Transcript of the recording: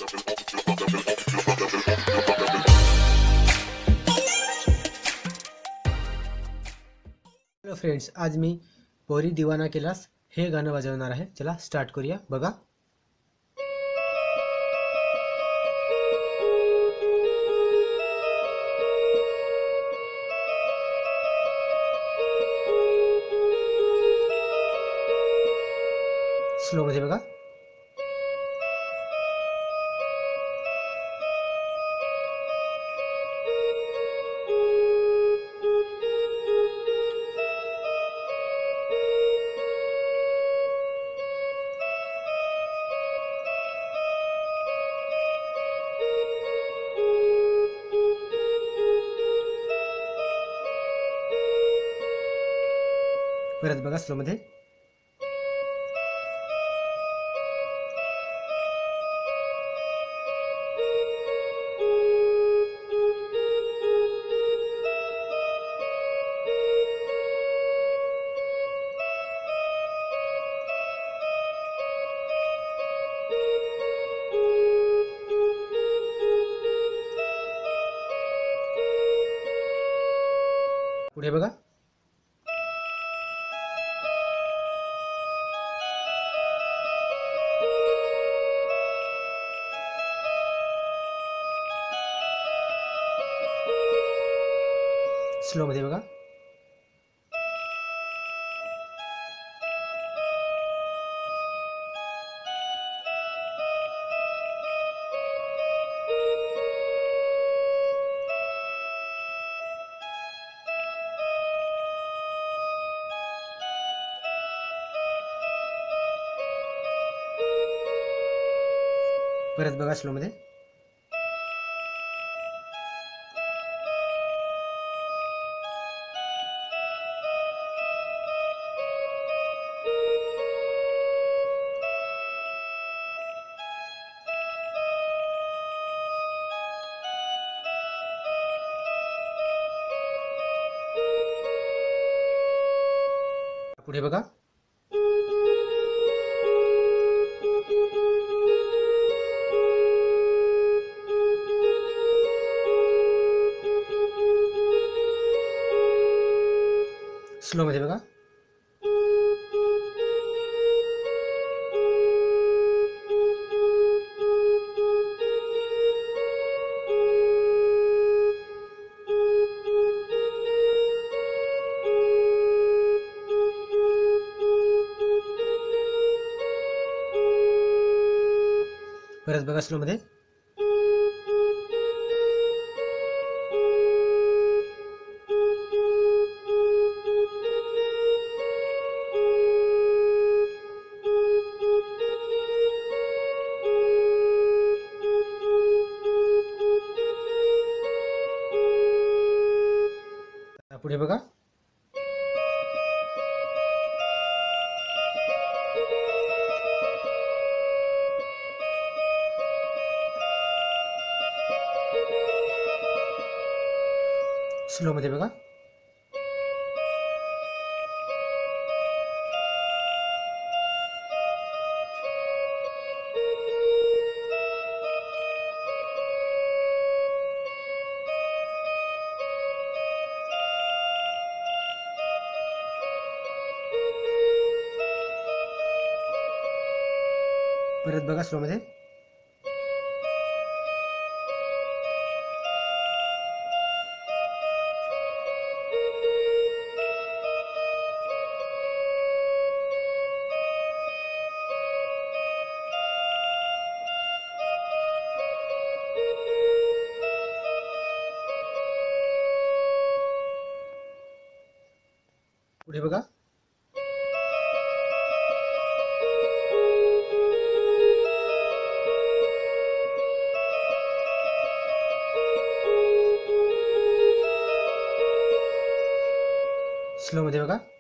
Hello friends, आज मी पोरी दिवाना केलास हे गाणं वाजवणार आहे. चला स्टार्ट करूया. बघा. स्लो मध्ये बघा. परत बघा स्लो मध्ये. पुढे बघा. स्लो मध्ये बघा. परत बघा स्लो मध्ये. पुढे बघा. स्लो मध्ये बघा. परत बघा स्लो मध्ये. पुढे बघा. स्लो मध्ये बघा. परत बघा स्लो मध्ये. पुढे बघा. स्लो मध्ये बघा.